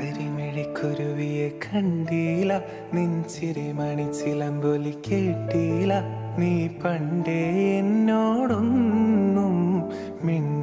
കരിമിഴിക്കുരുവിയെ കണ്ടീല, നിൻചിരി മണിച്ചിലമ്പൊലി കേട്ടീല. നീ പണ്ടേ എന്നോടൊന്നും